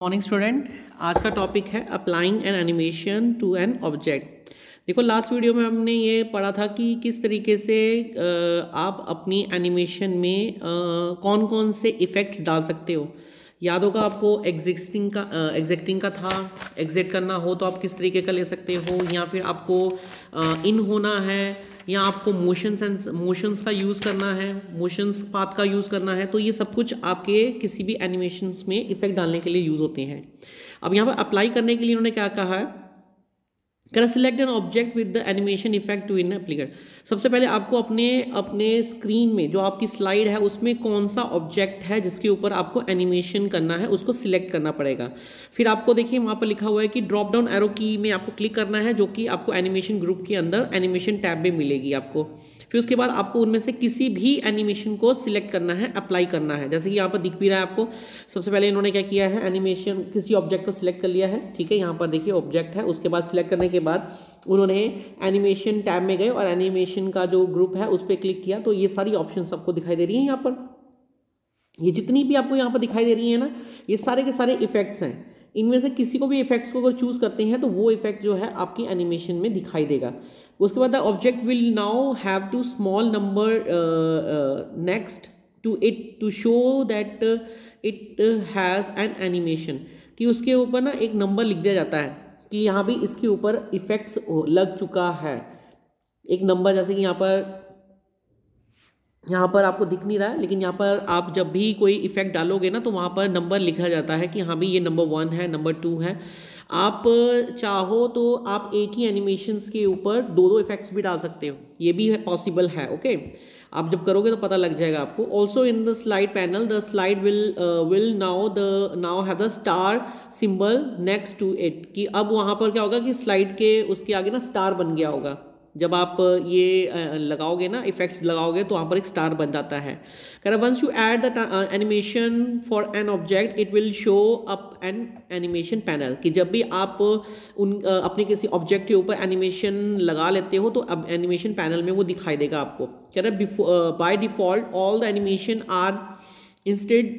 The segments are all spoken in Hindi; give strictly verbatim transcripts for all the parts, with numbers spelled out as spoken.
मॉर्निंग स्टूडेंट, आज का टॉपिक है applying an animation to an object. देखो, लास्ट वीडियो में हमने ये पढ़ा था कि किस तरीके से आप अपनी एनिमेशन में कौन कौन से इफ़ेक्ट्स डाल सकते हो। याद होगा आपको, एग्जिस्टिंग का एग्जैक्टिंग का था। एग्जिट करना हो तो आप किस तरीके का ले सकते हो, या फिर आपको इन होना है, या आपको मोशन सेंस मोशंस का यूज़ करना है, मोशंस पाथ का यूज़ करना है। तो ये सब कुछ आपके किसी भी एनिमेशंस में इफेक्ट डालने के लिए यूज़ होते हैं। अब यहाँ पर अप्लाई करने के लिए उन्होंने क्या कहा है, कर select an object with the animation effect to in applicate. सबसे पहले आपको अपने अपने स्क्रीन में जो आपकी स्लाइड है उसमें कौन सा ऑब्जेक्ट है जिसके ऊपर आपको एनिमेशन करना है उसको सिलेक्ट करना पड़ेगा। फिर आपको देखिए वहाँ पर लिखा हुआ है कि ड्रॉप डाउन एरो की में आपको क्लिक करना है, जो कि आपको एनिमेशन ग्रुप के अंदर एनिमेशन टैब में मिलेगी आपको। फिर उसके बाद आपको उनमें से किसी भी एनिमेशन को सिलेक्ट करना है, अप्लाई करना है। जैसे कि यहाँ पर दिख भी रहा है आपको, सबसे पहले इन्होंने क्या किया है, एनिमेशन किसी ऑब्जेक्ट को सिलेक्ट कर लिया है। ठीक है, यहाँ पर देखिए ऑब्जेक्ट है, उसके बाद सिलेक्ट करने के बाद उन्होंने एनिमेशन टैब में गए और एनिमेशन का जो ग्रुप है उस पर क्लिक किया। तो ये सारी ऑप्शन आपको दिखाई दे रही है यहाँ पर। ये जितनी भी आपको यहाँ पर दिखाई दे रही है ना, ये सारे के सारे इफेक्ट्स हैं। इनमें से किसी को भी इफेक्ट्स को अगर चूज करते हैं तो वो इफेक्ट जो है आपकी एनिमेशन में दिखाई देगा। उसके बाद the object will now have two small number next to it to show that it has an animation, कि उसके ऊपर ना एक नंबर लिख दिया जाता है कि यहाँ भी इसके ऊपर इफेक्ट्स लग चुका है। एक नंबर, जैसे कि यहाँ पर यहाँ पर आपको दिख नहीं रहा है, लेकिन यहाँ पर आप जब भी कोई इफेक्ट डालोगे ना तो वहाँ पर नंबर लिखा जाता है कि हाँ भी ये नंबर वन है, नंबर टू है। आप चाहो तो आप एक ही एनिमेशंस के ऊपर दो दो इफेक्ट्स भी डाल सकते हो, ये भी पॉसिबल है। ओके, आप जब करोगे तो पता लग जाएगा आपको। Also in the slide panel the slide will will now the now have the star symbol next to it, कि अब वहाँ पर क्या होगा कि स्लाइड के उसके आगे ना स्टार बन गया होगा। जब आप ये लगाओगे ना, इफेक्ट्स लगाओगे तो वहाँ पर एक स्टार बन जाता है। कह once you add the animation for an object it will show up an animation panel, कि जब भी आप उन अपने किसी ऑब्जेक्ट के ऊपर एनिमेशन लगा लेते हो तो अब एनिमेशन पैनल में वो दिखाई देगा आपको। कह रहा है by default all the animation are instead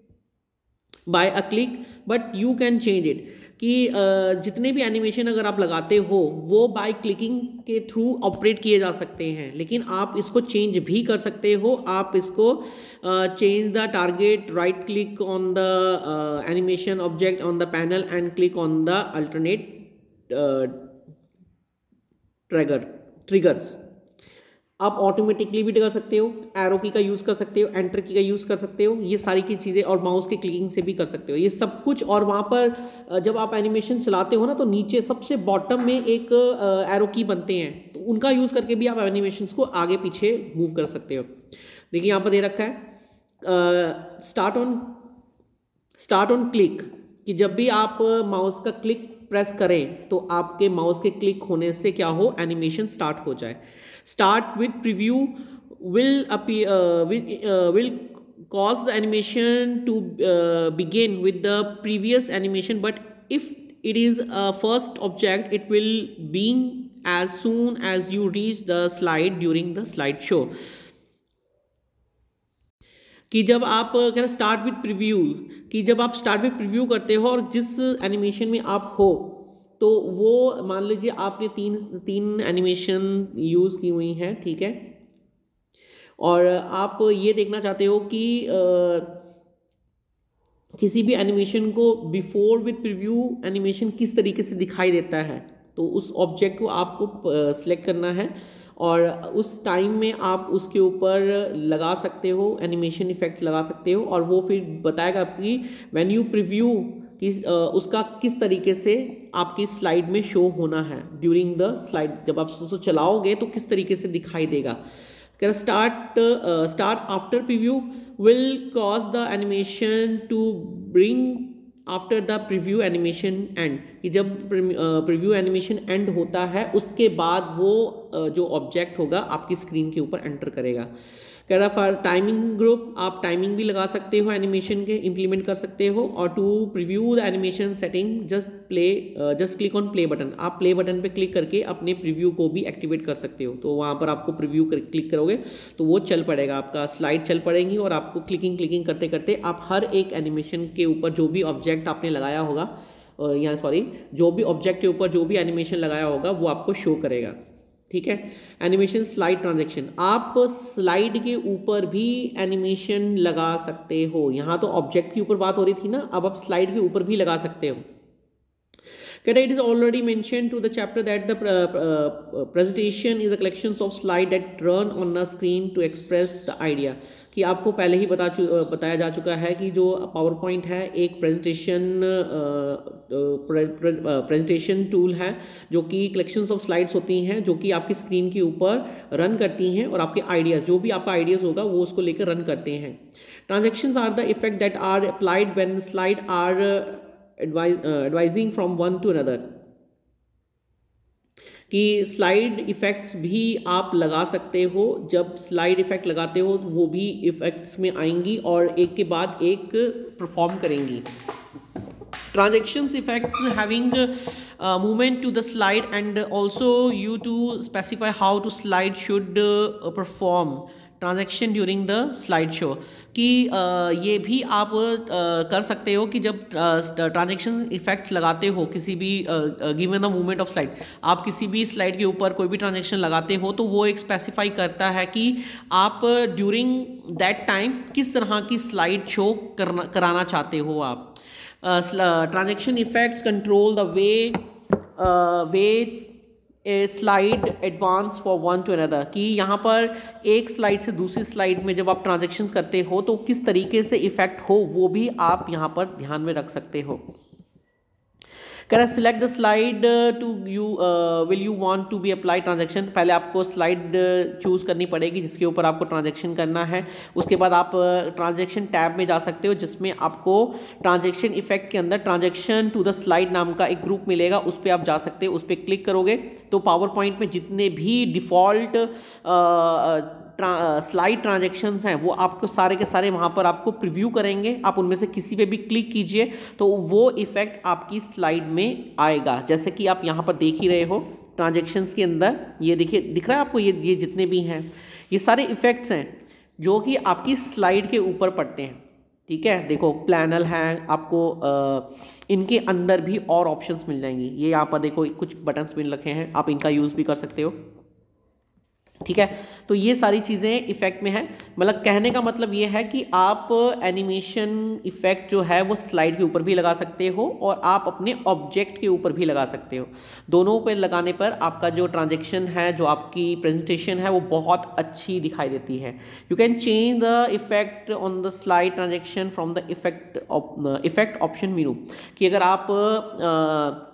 by a click but you can change it, कि जितने भी एनिमेशन अगर आप लगाते हो वो बाय क्लिकिंग के थ्रू ऑपरेट किए जा सकते हैं, लेकिन आप इसको चेंज भी कर सकते हो। आप इसको change the target, right click on the animation object on the panel and click on the alternate trigger triggers. आप ऑटोमेटिकली भी कर सकते हो, एरो की का यूज़ कर सकते हो, एंटर की का यूज़ कर सकते हो, ये सारी की चीज़ें, और माउस के क्लिकिंग से भी कर सकते हो ये सब कुछ। और वहाँ पर जब आप एनिमेशन चलाते हो ना तो नीचे सबसे बॉटम में एक एरो की बनते हैं, तो उनका यूज़ करके भी आप एनिमेशंस को आगे पीछे मूव कर सकते हो। देखिए यहाँ पर दे रखा है start on start on click, कि जब भी आप माउस का क्लिक प्रेस करें तो आपके माउस के क्लिक होने से क्या हो, एनिमेशन स्टार्ट हो जाए। Start with preview will will cause the animation to uh, begin with the previous animation, but if it is a first object it will begin as soon as you reach the slide during the slide show, कि जब आप क्या स्टार्ट विद प्रीव्यू, कि जब आप स्टार्ट विद प्रीव्यू करते हो और जिस एनिमेशन में आप हो तो वो मान लीजिए आपने तीन तीन एनिमेशन यूज़ की हुई हैं, ठीक है, और आप ये देखना चाहते हो कि आ, किसी भी एनिमेशन को बिफोर विद प्रीव्यू एनिमेशन किस तरीके से दिखाई देता है, तो उस ऑब्जेक्ट को आपको सिलेक्ट करना है और उस टाइम में आप उसके ऊपर लगा सकते हो, एनिमेशन इफेक्ट लगा सकते हो, और वो फिर बताएगा आपकी व्हेन यू प्रीव्यू किस उसका किस तरीके से आपकी स्लाइड में शो होना है ड्यूरिंग द स्लाइड। जब आप उसको चलाओगे तो किस तरीके से दिखाई देगा। Start start after preview will cause the animation to bring after the preview animation end, कि जब प्रीव्यू एनिमेशन एंड होता है उसके बाद वो uh, जो ऑब्जेक्ट होगा आपकी स्क्रीन के ऊपर एंटर करेगा। कह रहा फॉर टाइमिंग ग्रुप, आप टाइमिंग भी लगा सकते हो एनिमेशन के, इंप्लीमेंट कर सकते हो। और to preview the animation setting just play just click on play button, आप प्ले बटन पे क्लिक करके अपने प्रीव्यू को भी एक्टिवेट कर सकते हो। तो वहाँ पर आपको प्रीव्यू कर क्लिक करोगे तो वो चल पड़ेगा, आपका स्लाइड चल पड़ेगी और आपको क्लिकिंग क्लिकिंग करते करते आप हर एक एनिमेशन के ऊपर जो भी ऑब्जेक्ट आपने लगाया होगा, या सॉरी जो भी ऑब्जेक्ट के ऊपर जो भी एनिमेशन लगाया होगा वो आपको शो करेगा। ठीक है। एनिमेशन स्लाइड ट्रांजैक्शन, आप स्लाइड के ऊपर भी एनिमेशन लगा सकते हो। यहाँ तो ऑब्जेक्ट के ऊपर बात हो रही थी ना, अब आप स्लाइड के ऊपर भी लगा सकते हो। कहता है it is already mention to the chapter that the presentation is a collection of slide that run on the screen to express the idea, कि आपको पहले ही बता चु बताया जा चुका है कि जो पावर पॉइंट है एक प्रेजेंटेशन प्रेजेंटेशन टूल है जो कि कलेक्शंस ऑफ स्लाइड्स होती हैं जो कि आपकी स्क्रीन के ऊपर रन करती हैं और आपके आइडियाज़, जो भी आपका आइडियाज़ होगा वो उसको लेकर रन करते हैं। Transactions are the effect that are applied when slide are advising from one to another, कि स्लाइड इफ़ेक्ट्स भी आप लगा सकते हो। जब स्लाइड इफ़ेक्ट लगाते हो तो वो भी इफ़ेक्ट्स में आएंगी और एक के बाद एक परफॉर्म करेंगी। Transactions effects having movement to the slide and also you to specify how to slide should perform transaction during the slide show, कि ये भी आप कर सकते हो कि जब ट्रांजेक्शन इफेक्ट्स लगाते हो किसी भी given the movement of slide, आप किसी भी स्लाइड के ऊपर कोई भी ट्रांजेक्शन लगाते हो तो वो एक स्पेसिफाई करता है कि आप ड्यूरिंग दैट टाइम किस तरह की स्लाइड शो करना कराना चाहते हो आप। Transaction effects control the way way a slide advance for one to another, कि यहाँ पर एक स्लाइड से दूसरी स्लाइड में जब आप ट्रांजेक्शन्स करते हो तो किस तरीके से इफेक्ट हो वो भी आप यहाँ पर ध्यान में रख सकते हो। कह रहा है select the slide to you will you want to be apply transaction, पहले आपको स्लाइड चूज करनी पड़ेगी जिसके ऊपर आपको ट्रांजेक्शन करना है। उसके बाद आप ट्रांजेक्शन टैब में जा सकते हो जिसमें आपको ट्रांजेक्शन इफेक्ट के अंदर ट्रांजेक्शन टू द स्लाइड नाम का एक ग्रुप मिलेगा, उस पर आप जा सकते हो। उस पर क्लिक करोगे तो पावर पॉइंट में जितने भी डिफ़ॉल्ट ट्रा, स्लाइड ट्रांजेक्शन्स हैं वो आपको सारे के सारे वहाँ पर आपको प्रीव्यू करेंगे। आप उनमें से किसी पे भी क्लिक कीजिए तो वो इफ़ेक्ट आपकी स्लाइड में आएगा, जैसे कि आप यहाँ पर देख ही रहे हो ट्रांजेक्शन्स के अंदर। ये देखिए, दिख रहा है आपको, ये ये जितने भी हैं ये सारे इफ़ेक्ट्स हैं जो कि आपकी स्लाइड के ऊपर पड़ते हैं। ठीक है, देखो प्लानल है, आपको आ, इनके अंदर भी और ऑप्शंस मिल जाएंगी। ये यहाँ पर देखो कुछ बटन्स मिल रखे हैं, आप इनका यूज़ भी कर सकते हो। ठीक है, तो ये सारी चीज़ें इफ़ेक्ट में है। मतलब कहने का मतलब ये है कि आप एनिमेशन इफ़ेक्ट जो है वो स्लाइड के ऊपर भी लगा सकते हो और आप अपने ऑब्जेक्ट के ऊपर भी लगा सकते हो। दोनों पे लगाने पर आपका जो ट्रांजेक्शन है, जो आपकी प्रेजेंटेशन है वो बहुत अच्छी दिखाई देती है। You can change the effect on the slide transaction from the effect effect option menu, कि अगर आप आ,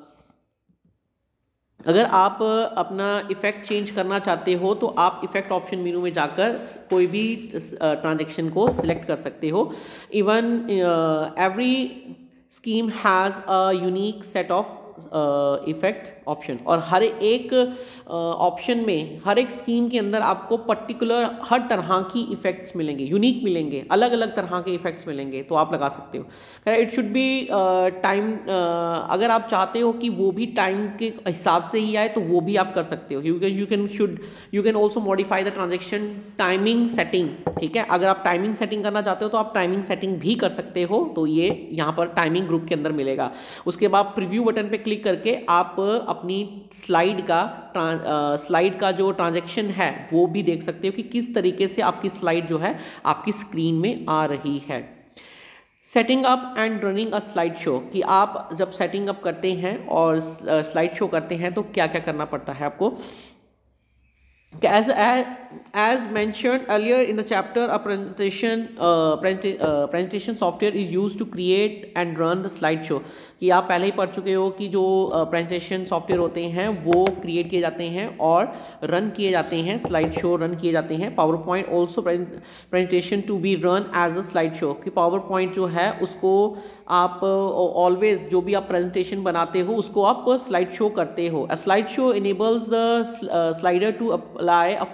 अगर आप अपना इफ़ेक्ट चेंज करना चाहते हो तो आप इफ़ेक्ट ऑप्शन मेनू में जाकर कोई भी ट्रांजेक्शन को सिलेक्ट कर सकते हो। Even every scheme has a unique set of effect option, और हर एक ऑप्शन uh, में, हर एक स्कीम के अंदर आपको पर्टिकुलर हर तरह की इफ़ेक्ट्स मिलेंगे, यूनिक मिलेंगे, अलग अलग तरह के इफ़ेक्ट्स मिलेंगे, तो आप लगा सकते हो। इट शुड बी टाइम, अगर आप चाहते हो कि वो भी टाइम के हिसाब से ही आए तो वो भी आप कर सकते हो। You can you can should you can also modify the transaction timing setting. ठीक है, अगर आप टाइमिंग सेटिंग करना चाहते हो तो आप टाइमिंग सेटिंग भी कर सकते हो, तो ये यहाँ पर टाइमिंग ग्रुप के अंदर मिलेगा। उसके बाद प्रीव्यू बटन पे क्लिक करके आप अपनी स्लाइड का स्लाइड का जो ट्रांजैक्शन है वो भी देख सकते हो कि किस तरीके से आपकी स्लाइड जो है आपकी स्क्रीन में आ रही है। Setting up and running a slide show, कि आप जब सेटिंग अप करते हैं और स्लाइड शो करते हैं तो क्या क्या करना पड़ता है आपको। As, as, as mentioned earlier in the chapter, a presentation uh, presenta, uh, presentation software is used to create and run the slideshow, कि आप पहले ही पढ़ चुके हो कि जो प्रेजेंटेशन uh, सॉफ्टवेयर होते हैं वो क्रिएट किए जाते हैं और रन किए जाते हैं, स्लाइड शो रन किए जाते हैं। PowerPoint also presentation to be run as a slide show, कि पावर पॉइंट जो है उसको आप ऑलवेज uh, जो भी आप प्रेजेंटेशन बनाते हो उसको आप स्लाइड शो करते हो। A slide show enables the slider to apply a full screen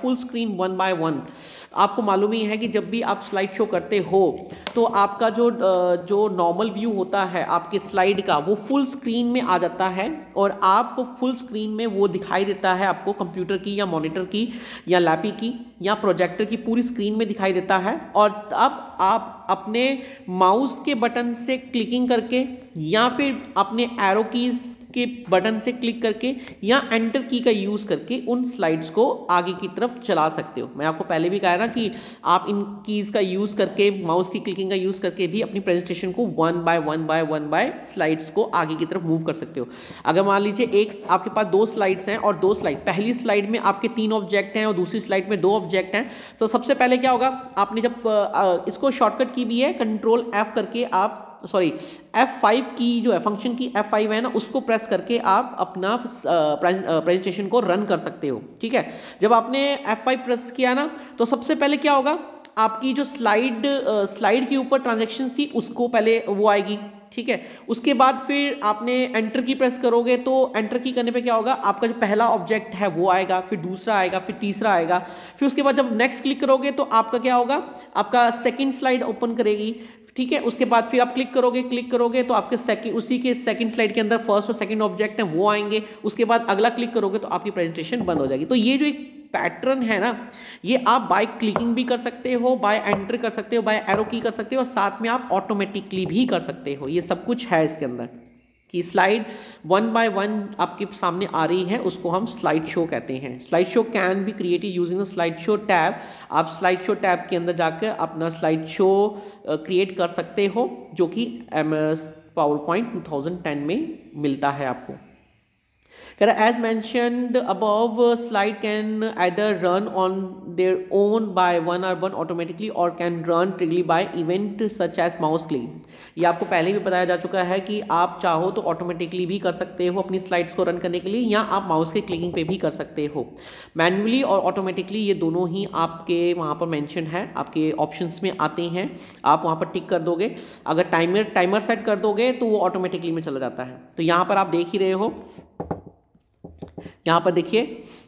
screen one by one. आपको मालूम ही है कि जब भी आप स्लाइड शो करते हो तो आपका जो जो नॉर्मल व्यू होता है आपके स्लाइड का वो फुल स्क्रीन में आ जाता है और आप फुल स्क्रीन में वो दिखाई देता है आपको कंप्यूटर की या मॉनिटर की या लैपी की या प्रोजेक्टर की पूरी स्क्रीन में दिखाई देता है। और अब आप अपने माउस के बटन से क्लिकिंग करके या फिर अपने एरो कीज के बटन से क्लिक करके या एंटर की का यूज़ करके उन स्लाइड्स को आगे की तरफ चला सकते हो। मैं आपको पहले भी कहा ना कि आप इन कीज़ का यूज़ करके माउस की क्लिकिंग का यूज़ करके भी अपनी प्रेजेंटेशन को one by one by one by slides को आगे की तरफ मूव कर सकते हो। अगर मान लीजिए एक आपके पास दो स्लाइड्स हैं और दो स्लाइड, पहली स्लाइड में आपके तीन ऑब्जेक्ट हैं और दूसरी स्लाइड में दो ऑब्जेक्ट हैं, तो सबसे पहले क्या होगा, आपने जब इसको शॉर्टकट की भी है कंट्रोल एफ करके आप सॉरी एफ फाइव की जो है फंक्शन की एफ फाइव है ना, उसको प्रेस करके आप अपना प्रेजेंटेशन को रन कर सकते हो। ठीक है, जब आपने एफ फाइव प्रेस किया ना तो सबसे पहले क्या होगा, आपकी जो स्लाइड स्लाइड के ऊपर ट्रांजैक्शन थी उसको पहले वो आएगी। ठीक है, उसके बाद फिर आपने एंटर की प्रेस करोगे तो एंटर की करने पे क्या होगा, आपका जो पहला ऑब्जेक्ट है वो आएगा, फिर दूसरा आएगा, फिर तीसरा आएगा, फिर उसके बाद जब नेक्स्ट क्लिक करोगे तो आपका क्या होगा, आपका सेकंड स्लाइड ओपन करेगी। ठीक है, उसके बाद फिर आप क्लिक करोगे क्लिक करोगे तो आपके सेकंड उसी के सेकंड स्लाइड के अंदर फर्स्ट और सेकंड ऑब्जेक्ट हैं वो आएंगे। उसके बाद अगला क्लिक करोगे तो आपकी प्रेजेंटेशन बंद हो जाएगी। तो ये जो एक पैटर्न है ना, ये आप बाय क्लिकिंग भी कर सकते हो, बाय एंटर कर सकते हो, बाय एरो की कर सकते हो और साथ में आप ऑटोमेटिकली भी कर सकते हो। ये सब कुछ है इसके अंदर कि स्लाइड वन बाय वन आपके सामने आ रही है, उसको हम स्लाइड शो कहते हैं। Slide show can be created using the slide show tab. आप स्लाइड शो टैब के अंदर जाकर अपना स्लाइड शो क्रिएट कर सकते हो, जो कि M S PowerPoint two thousand ten में मिलता है आपको। As mentioned above, slide can either run on their own by one or one automatically or can run triggerly by event such as mouse click। ये आपको पहले भी बताया जा चुका है कि आप चाहो तो ऑटोमेटिकली भी कर सकते हो अपनी स्लाइड्स को रन करने के लिए, या आप माउस के क्लिकिंग पे भी कर सकते हो। मैन्युअली और ऑटोमेटिकली ये दोनों ही आपके वहाँ पर मेंशन है, आपके ऑप्शंस में आते हैं। आप वहाँ पर टिक कर दोगे, अगर टाइमर टाइमर सेट कर दोगे तो वो ऑटोमेटिकली में चला जाता है। तो यहाँ पर आप देख ही रहे हो, यहाँ पर देखिए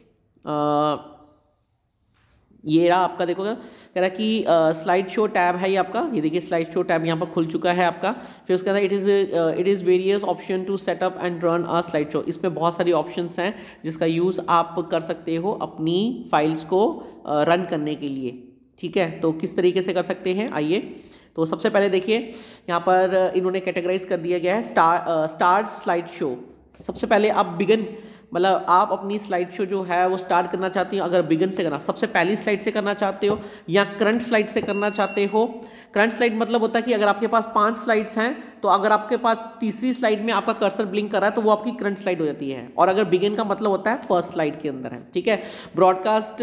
ये रहा आपका, देखो कह रहा कि स्लाइड शो टैब है ये आपका, ये देखिए स्लाइड शो टैब यहाँ पर खुल चुका है आपका। फिर उसके बाद it is it is various option to setup and run a slide show. इसमें बहुत सारी ऑप्शंस हैं जिसका यूज़ आप कर सकते हो अपनी फाइल्स को रन uh, करने के लिए। ठीक है, तो किस तरीके से कर सकते हैं आइए। तो सबसे पहले देखिए यहाँ पर इन्होंने कैटेगराइज कर दिया गया है स्टार स्टार्ट स्लाइड शो। सबसे पहले आप बिगन, मतलब आप अपनी स्लाइड शो जो है वो स्टार्ट करना चाहते हो, अगर बिगन से करना, सबसे पहली स्लाइड से करना चाहते हो या करंट स्लाइड से करना चाहते हो। करंट स्लाइड मतलब होता है कि अगर आपके पास पांच स्लाइड्स हैं तो अगर आपके पास तीसरी स्लाइड में आपका कर्सर ब्लिंक कर रहा है तो वो आपकी करंट स्लाइड हो जाती है। और अगर बिगिन का मतलब होता है फर्स्ट स्लाइड के अंदर है। ठीक है, broadcast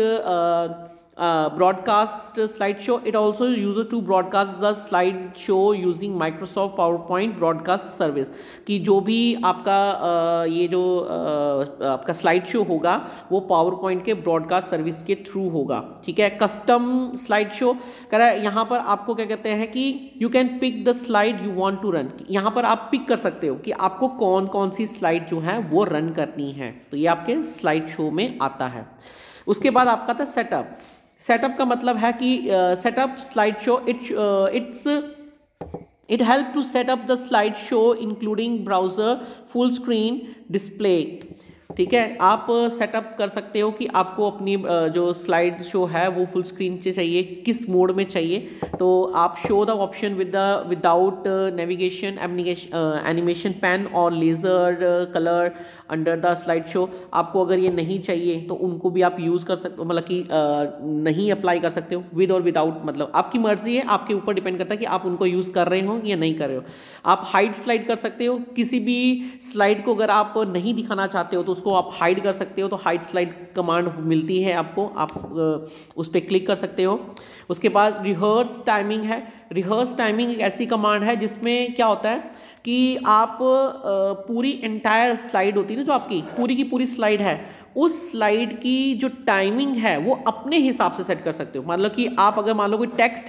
broadcast slide show, it also use to broadcast the slide show using Microsoft PowerPoint broadcast service. कि जो भी आपका uh, ये जो uh, आपका स्लाइड शो होगा वो पावर पॉइंट के ब्रॉडकास्ट सर्विस के थ्रू होगा। ठीक है, कस्टम स्लाइड शो कह रहा है यहाँ पर आपको क्या कहते हैं कि you can pick the slide you want to run. यहाँ पर आप पिक कर सकते हो कि आपको कौन कौन सी स्लाइड जो है वो रन करनी है। तो ये आपके स्लाइड शो में आता है। उसके बाद आपका था सेटअप। सेटअप का मतलब है कि setup slide show, it it's it help to set up the slide show including browser full screen display. ठीक है, आप सेटअप कर सकते हो कि आपको अपनी जो स्लाइड शो है वो फुल स्क्रीन से चाहिए, किस मोड में चाहिए। तो आप show the option with the without navigation animation pen और laser colour under the slide show. आपको अगर ये नहीं चाहिए तो उनको भी आप यूज़ कर सकते हो, मतलब कि नहीं अप्लाई कर सकते हो। विद और विदाउट मतलब आपकी मर्जी है, आपके ऊपर डिपेंड करता है कि आप उनको यूज़ कर रहे हो या नहीं कर रहे हो। आप हाइड स्लाइड कर सकते हो, किसी भी स्लाइड को अगर आप नहीं दिखाना चाहते हो तो उसको आप हाइड कर सकते हो। तो हाइड स्लाइड कमांड मिलती है आपको, आप उस पर क्लिक कर सकते हो। उसके बाद रिहर्स टाइमिंग है। रिहर्स टाइमिंग एक ऐसी कमांड है जिसमें क्या होता है कि आप पूरी एंटायर स्लाइड होती है ना, जो आपकी पूरी की पूरी स्लाइड है, उस स्लाइड की जो टाइमिंग है वो अपने हिसाब से सेट कर सकते हो। मतलब कि आप अगर मान लो कोई टेक्स्ट है,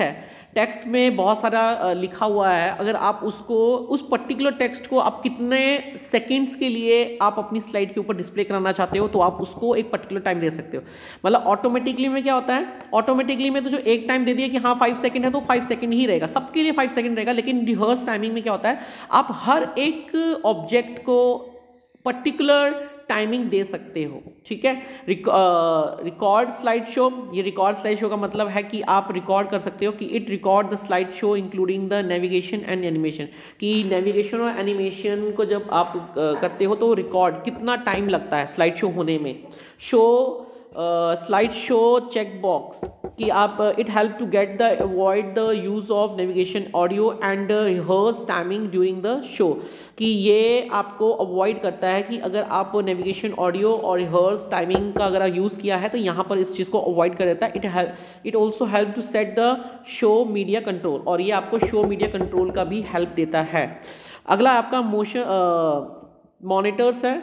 टेक्स्ट में बहुत सारा लिखा हुआ है, अगर आप उसको उस पर्टिकुलर टेक्स्ट को आप कितने सेकंड्स के लिए आप अपनी स्लाइड के ऊपर डिस्प्ले कराना चाहते हो तो आप उसको एक पर्टिकुलर टाइम दे सकते हो। मतलब ऑटोमेटिकली में क्या होता है, ऑटोमेटिकली में तो जो एक टाइम दे दिया कि हाँ फाइव सेकंड है तो फाइव सेकंड ही रहेगा, सबके लिए फाइव सेकंड रहेगा। लेकिन रिहर्स टाइमिंग में क्या होता है, आप हर एक ऑब्जेक्ट को पर्टिकुलर टाइमिंग दे सकते हो। ठीक है, रिकॉर्ड स्लाइड शो, ये रिकॉर्ड स्लाइड शो का मतलब है कि आप रिकॉर्ड कर सकते हो कि it record the slide show including the navigation and animation, कि नेविगेशन और एनिमेशन को जब आप uh, करते हो तो रिकॉर्ड कितना टाइम लगता है स्लाइड शो होने में। Show slide show check box कि आप it help to get the avoid the use of navigation audio and rehearse timing during the show, कि ये आपको अवॉइड करता है कि अगर आप नेविगेशन ऑडियो और रिहर्स टाइमिंग का अगर यूज़ किया है तो यहाँ पर इस चीज़ को अवॉइड कर देता है। It help it also help to set the show media control, और ये आपको शो मीडिया कंट्रोल का भी हेल्प देता है। अगला आपका मोशन मॉनिटर्स है।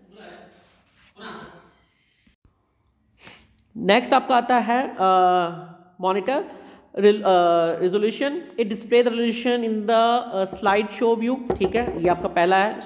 नेक्स्ट आपका आता है monitor resolution, it display the resolution in the slide show view. ठीक है, ये आपका पहला है।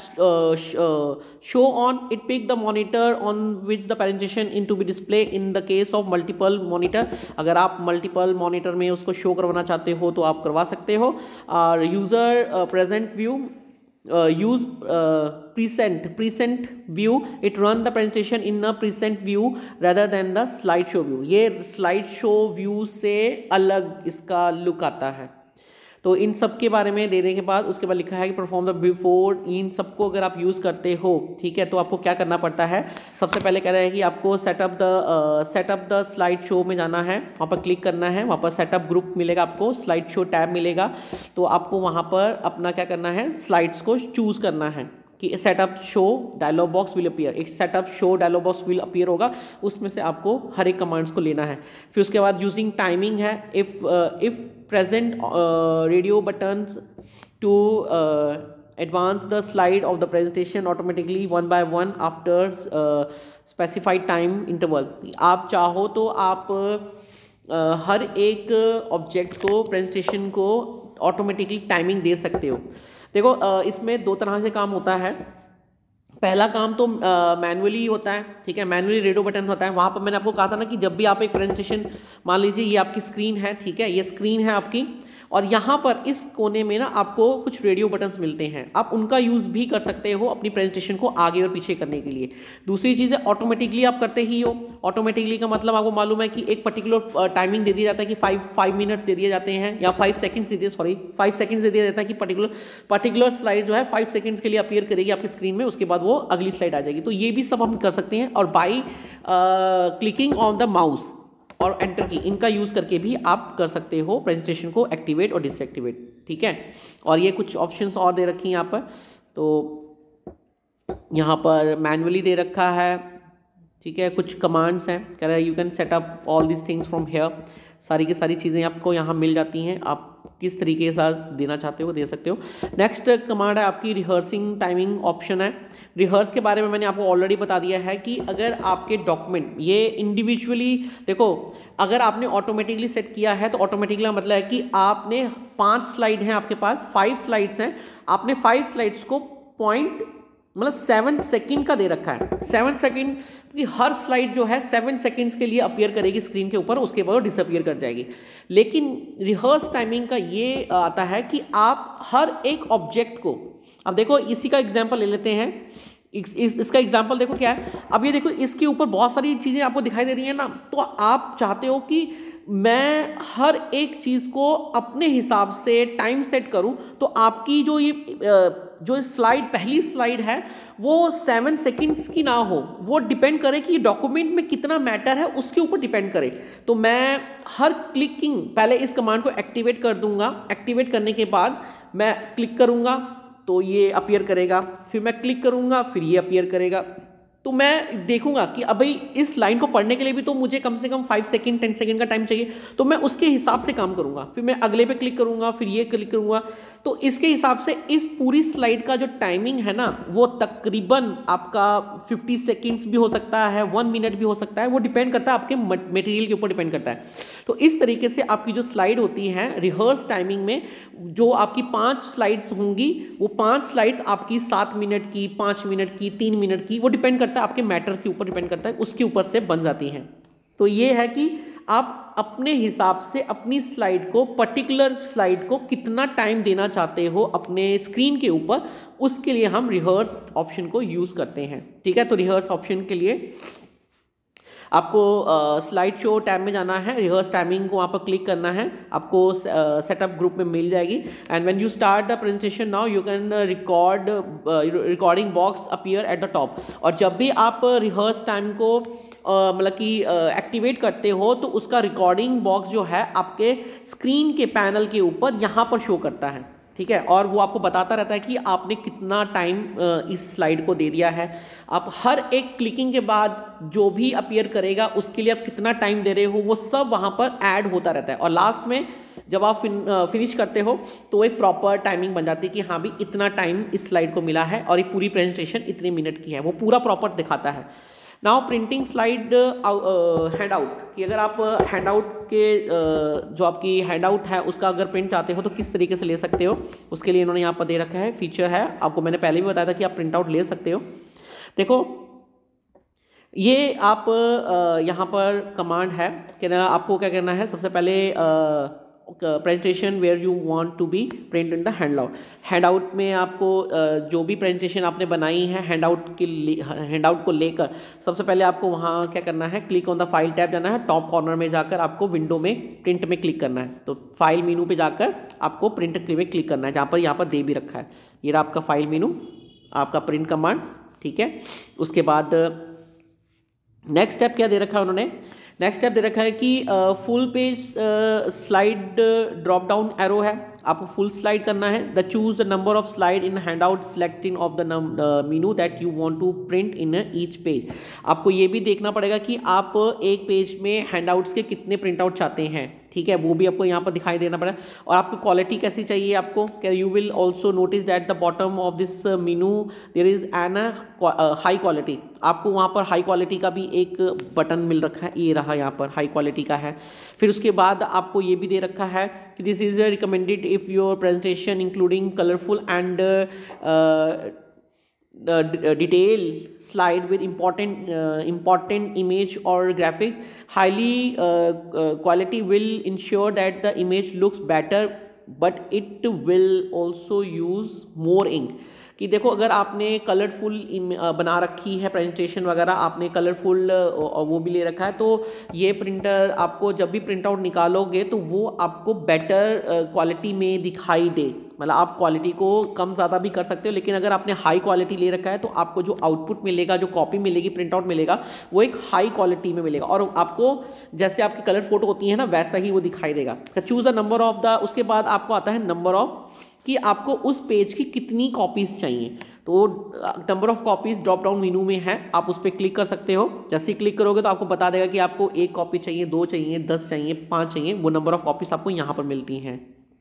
Show on, it pick the monitor on which the presentation in to be display in the case of multiple monitor, अगर आप मल्टीपल मॉनिटर में उसको शो करवाना चाहते हो तो आप करवा सकते हो। और user present view, Uh, use uh, present present view, it run the presentation in a present view rather than the slide show view, ये slide show view से अलग इसका लुक आता है। तो इन सब के बारे में देने के बाद उसके बाद लिखा है कि परफॉर्म द बिफोर, इन सबको अगर आप यूज़ करते हो, ठीक है, तो आपको क्या करना पड़ता है। सबसे पहले कह रहा है कि आपको setup the setup the slide show में जाना है, वहाँ पर क्लिक करना है, वहाँ पर सेटअप ग्रुप मिलेगा, आपको स्लाइड शो टैब मिलेगा, तो आपको वहाँ पर अपना क्या करना है, स्लाइड्स को चूज़ करना है कि setup show dialog box will appear, एक setup show dialog box will appear होगा, उसमें से आपको हर एक कमांड्स को लेना है। फिर उसके बाद यूजिंग टाइमिंग है, if if present radio buttons to advance the slide of the presentation automatically one by one after uh, specified time interval, आप चाहो तो आप uh, हर एक ऑब्जेक्ट को प्रेजेंटेशन को ऑटोमेटिकली टाइमिंग दे सकते हो। देखो uh, इसमें दो तरह से काम होता है। पहला काम तो मैनुअली uh, होता है, ठीक है, मैनुअली रेडियो बटन होता है। वहाँ पर मैंने आपको कहा था ना कि जब भी आप एक प्रेजेंटेशन, मान लीजिए ये आपकी स्क्रीन है, ठीक है, ये स्क्रीन है आपकी, और यहाँ पर इस कोने में ना आपको कुछ रेडियो बटन्स मिलते हैं, आप उनका यूज़ भी कर सकते हो अपनी प्रेजेंटेशन को आगे और पीछे करने के लिए। दूसरी चीज़ है ऑटोमेटिकली आप करते ही हो। ऑटोमेटिकली का मतलब आपको मालूम है कि एक पर्टिकुलर टाइमिंग दे दिया जाता है कि फाइव फाइव मिनट्स दे दिए जाते हैं, या फाइव सेकंड्स दे दिए सॉरी फाइव सेकंड्स दे दिया जाता है कि पर्टिकुलर पर्टिकुलर स्लाइड जो है फाइव सेकंड्स के लिए अपीयर करेगी आपकी स्क्रीन में, उसके बाद वो अगली स्लाइड आ जाएगी। तो ये भी सब हम कर सकते हैं, और by clicking on the mouse और एंटर की, इनका यूज़ करके भी आप कर सकते हो प्रेजेंटेशन को एक्टिवेट और डिसएक्टिवेट, ठीक है। और ये कुछ ऑप्शंस और दे रखी हैं यहाँ पर, तो यहाँ पर मैनुअली दे रखा है, ठीक है, कुछ कमांड्स हैं, कह रहा है you can set up all this things from here, सारी की सारी चीज़ें आपको यहाँ मिल जाती हैं, आप किस तरीके से देना चाहते हो दे सकते हो। नेक्स्ट कमांड है आपकी रिहर्सिंग टाइमिंग ऑप्शन है। रिहर्स के बारे में मैंने आपको ऑलरेडी बता दिया है कि अगर आपके डॉक्यूमेंट ये इंडिविजुअली, देखो अगर आपने ऑटोमेटिकली सेट किया है तो ऑटोमेटिकली मतलब है कि आपने पांच स्लाइड हैं आपके पास, फाइव स्लाइड्स हैं, आपने फाइव स्लाइड्स को पॉइंट मतलब सेवन सेकंड का दे रखा है। सेवन सेकंड की हर स्लाइड जो है सेवन सेकंड्स के लिए अपीयर करेगी स्क्रीन के ऊपर, उसके बाद वो डिसअपीयर कर जाएगी। लेकिन रिहर्स टाइमिंग का ये आता है कि आप हर एक ऑब्जेक्ट को, अब देखो इसी का एग्जांपल ले लेते हैं, इस, इस, इसका एग्जांपल देखो क्या है। अब ये देखो इसके ऊपर बहुत सारी चीज़ें आपको दिखाई दे रही हैं ना, तो आप चाहते हो कि मैं हर एक चीज़ को अपने हिसाब से टाइम सेट करूं, तो आपकी जो ये जो स्लाइड पहली स्लाइड है वो सेवन सेकंड्स की ना हो, वो डिपेंड करे कि डॉक्यूमेंट में कितना मैटर है उसके ऊपर डिपेंड करे। तो मैं हर क्लिकिंग पहले इस कमांड को एक्टिवेट कर दूंगा, एक्टिवेट करने के बाद मैं क्लिक करूंगा तो ये अपीयर करेगा, फिर मैं क्लिक करूंगा फिर ये अपीयर करेगा, तो मैं देखूंगा कि अब भाई इस लाइन को पढ़ने के लिए भी तो मुझे कम से कम फाइव सेकंड टेन सेकंड का टाइम चाहिए, तो मैं उसके हिसाब से काम करूंगा, फिर मैं अगले पे क्लिक करूंगा, फिर ये क्लिक करूंगा। तो इसके हिसाब से इस पूरी स्लाइड का जो टाइमिंग है ना वो तकरीबन आपका फिफ्टी सेकेंड्स भी हो सकता है, वन मिनट भी हो सकता है, वो डिपेंड करता है आपके मटेरियल के ऊपर डिपेंड करता है। तो इस तरीके से आपकी जो स्लाइड होती है रिहर्स टाइमिंग में, जो आपकी पांच स्लाइड्स होंगी वो पांच स्लाइड्स आपकी सात मिनट की, पांच मिनट की, तीन मिनट की, वो डिपेंड करता है आपके मैटर के ऊपर डिपेंड करता है, उसके ऊपर से बन जाती हैं। तो ये है कि आप अपने हिसाब से अपनी स्लाइड को, पर्टिकुलर स्लाइड को कितना टाइम देना चाहते हो अपने स्क्रीन के ऊपर, उसके लिए हम रिहर्स ऑप्शन को यूज करते हैं। ठीक है, तो रिहर्स ऑप्शन के लिए आपको स्लाइड शो टैब में जाना है, रिहर्स टाइमिंग को वहाँ पर क्लिक करना है, आपको सेटअप ग्रुप में मिल जाएगी। And when you start the presentation now you can record, recording box appear at the top. और जब भी आप रिहर्स टाइम को uh, मतलब कि एक्टिवेट uh, करते हो तो उसका रिकॉर्डिंग बॉक्स जो है आपके स्क्रीन के पैनल के ऊपर यहाँ पर शो करता है। ठीक है, और वो आपको बताता रहता है कि आपने कितना टाइम इस स्लाइड को दे दिया है। आप हर एक क्लिकिंग के बाद जो भी अपीयर करेगा उसके लिए आप कितना टाइम दे रहे हो वो सब वहाँ पर ऐड होता रहता है। और लास्ट में जब आप फिन, फिनिश करते हो तो एक प्रॉपर टाइमिंग बन जाती है कि हाँ भी इतना टाइम इस स्लाइड को मिला है और ये पूरी प्रेजेंटेशन इतने मिनट की है, वो पूरा प्रॉपर दिखाता है। Now printing slide hand out, कि अगर आप हैंड आउट के uh, जो आपकी हैंड आउट है उसका अगर प्रिंट चाहते हो तो किस तरीके से ले सकते हो, उसके लिए इन्होंने यहाँ पर दे रखा है, फीचर है, आपको मैंने पहले भी बताया था कि आप प्रिंट आउट ले सकते हो। देखो ये आप uh, यहाँ पर कमांड है कि ना आपको क्या करना है, सबसे पहले uh, presentation where you want to be print in the hand out. Hand out में आपको जो भी प्रेजेंटेशन आपने बनाई है हैंड आउट के हैंड आउट को लेकर सबसे पहले आपको वहाँ क्या करना है, click on the file tab जाना है, टॉप कॉर्नर में जाकर आपको विंडो में प्रिंट में क्लिक करना है। तो फाइल मेनू पे जाकर आपको प्रिंट में क्लिक करना है, जहाँ पर यहाँ पर दे भी रखा है, ये रहा आपका फाइल मेनू, आपका प्रिंट कमांड। ठीक है, उसके बाद नेक्स्ट स्टेप क्या दे रखा है उन्होंने, नेक्स्ट स्टेप दे रखा है कि full page slide drop down arrow है, आपको फुल स्लाइड करना है। The choose the number of slide in hand out selecting of the menu that you want to print in each page. आपको ये भी देखना पड़ेगा कि आप एक पेज में हैंड आउट्स के कितने प्रिंट आउट चाहते हैं। ठीक है, वो भी आपको यहाँ पर दिखाई देना पड़ेगा। और आपको क्वालिटी कैसी चाहिए आपको, क्या you will also notice that the bottom of this menu there is an high quality, आपको वहाँ पर हाई क्वालिटी का भी एक बटन मिल रखा है, ये रहा यहाँ पर हाई क्वालिटी का है। फिर उसके बाद आपको ये भी दे रखा है कि this is recommended if your presentation including colourful and Uh, detail slide with important uh, important image or graphics. Highly uh, uh, quality will ensure that the image looks better but it will also use more ink। कि देखो अगर आपने कलरफुल बना रखी है प्रेजेंटेशन वगैरह, आपने कलरफुल वो भी ले रखा है, तो ये प्रिंटर आपको जब भी प्रिंट आउट निकालोगे तो वो आपको बेटर क्वालिटी में दिखाई दे। मतलब आप क्वालिटी को कम ज़्यादा भी कर सकते हो, लेकिन अगर आपने हाई क्वालिटी ले रखा है तो आपको जो आउटपुट मिलेगा, जो कॉपी मिलेगी, प्रिंट आउट मिलेगा, वो एक हाई क्वालिटी में मिलेगा और आपको जैसे आपकी कलर फोटो होती है ना वैसा ही वो दिखाई देगा। Choose the number of the, उसके बाद आपको आता है नंबर ऑफ, कि आपको उस पेज की कितनी कॉपीज़ चाहिए। तो number of copies drop down menu में है, आप उस पर क्लिक कर सकते हो। जैसे ही क्लिक करोगे तो आपको बता देगा कि आपको एक कॉपी चाहिए, दो चाहिए, दस चाहिए, पाँच चाहिए, वो नंबर ऑफ कॉपीज़ आपको यहाँ पर मिलती हैं।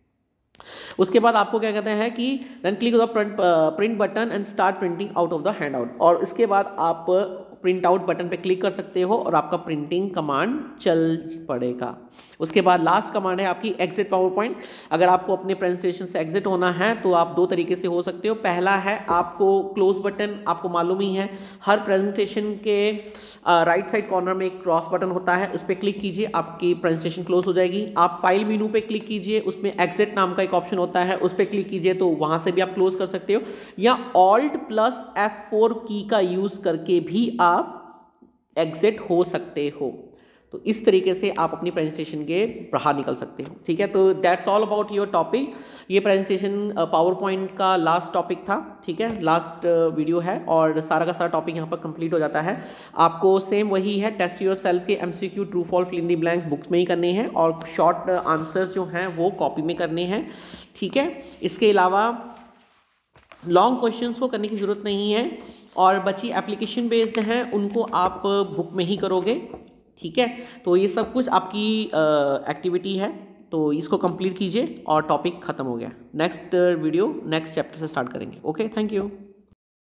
उसके बाद आपको क्या कहते हैं कि then click the print print button and start printing out of the hand out, और इसके बाद आप प्रिंट आउट बटन पे क्लिक कर सकते हो और आपका प्रिंटिंग कमांड चल पड़ेगा। उसके बाद लास्ट कमांड है आपकी एग्जिट पावर पॉइंट। अगर आपको अपने प्रेजेंटेशन से एग्जिट होना है तो आप दो तरीके से हो सकते हो। पहला है आपको क्लोज बटन, आपको मालूम ही है हर प्रेजेंटेशन के राइट साइड कॉर्नर में एक क्रॉस बटन होता है, उस पर क्लिक कीजिए, आपकी प्रेजेंटेशन क्लोज हो जाएगी। आप फाइल मेनू पे क्लिक कीजिए, उसमें एग्जिट नाम का एक ऑप्शन होता है, उस पर क्लिक कीजिए तो वहां से भी आप क्लोज कर सकते हो, या ऑल्ट प्लस एफ फोर की का यूज करके भी आप एग्जिट हो सकते हो। तो इस तरीके से आप अपनी प्रेजेंटेशन के बाहर निकल सकते हो। ठीक है, तो that's all about your topic. ये प्रेजेंटेशन पावर पॉइंट का लास्ट टॉपिक था। ठीक है, लास्ट वीडियो है और सारा का सारा टॉपिक यहाँ पर कंप्लीट हो जाता है। आपको सेम वही है, टेस्ट योर सेल्फ के MCQ true false fill in the blanks books में ही करने हैं और शॉर्ट आंसर्स जो हैं वो कॉपी में करने हैं। ठीक है, इसके अलावा लॉन्ग क्वेश्चंस को करने की ज़रूरत नहीं है। और बची एप्लीकेशन बेस्ड हैं उनको आप बुक में ही करोगे, ठीक है। तो ये सब कुछ आपकी एक्टिविटी है, तो इसको कंप्लीट कीजिए और टॉपिक ख़त्म हो गया। नेक्स्ट वीडियो नेक्स्ट चैप्टर से स्टार्ट करेंगे। Okay, thank you.